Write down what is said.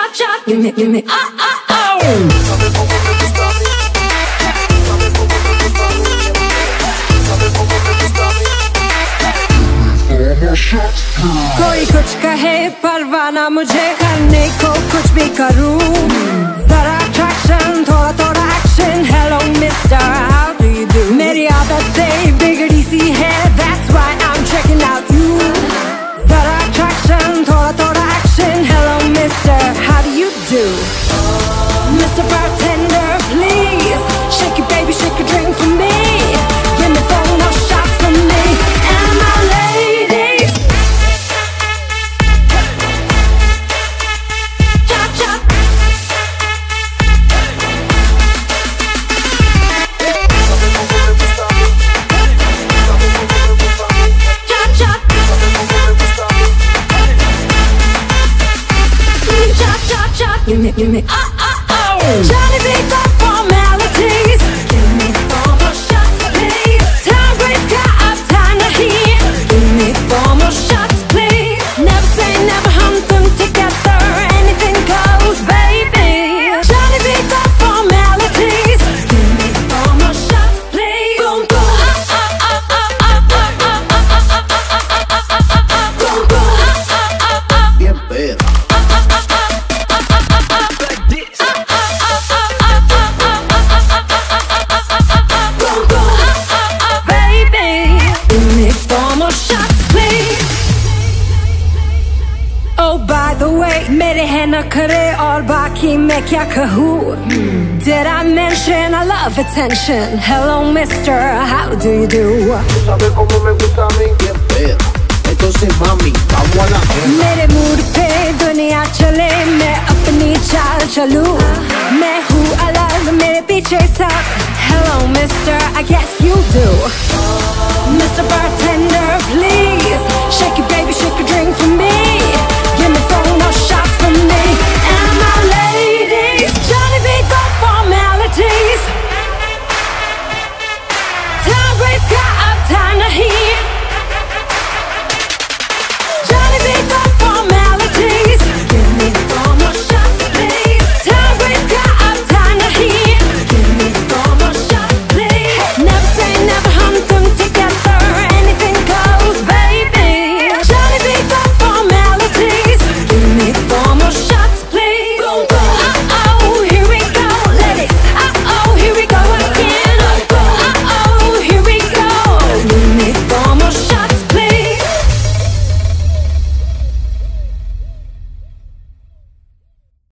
cha, give me, कोई कुछ कहे परवाना मुझे करने को कुछ भी करूं जरा attraction थोड़ा थोड़ा action hello mister how do you do मेरी आदतें बिगड़ी सी है that's why I'm checking out you जरा attraction थोड़ा थोड़ा action hello mister how do you do Mr. Bartender please shake it baby shake a drink for me give me 4 more shots for me and my ladies Give me, Johnny B. got formalities. Give me 4 more shots, please. Time breaks got up, time to heat. Give me 4 more shots, please. Never say never, hunt them together. Anything goes, baby. Johnny B. got formalities. Give me 4 more shots, please. Boom, boom. Boom, boom. Bien perra. Oh, by the way, मेरे हैं नखरे और बाकी मैं क्या कहूँ Did I mention I love attention Hello mister, how do you do Tú sabes cómo me gusta a mí, bien perra. Entonces mami, vamos a la guerra. मेरे mood पे दुनिया चले मैं अपनी चाल चलूँ मैं हूँ अलग मेरे पीछे सब Hello mister, I guess you do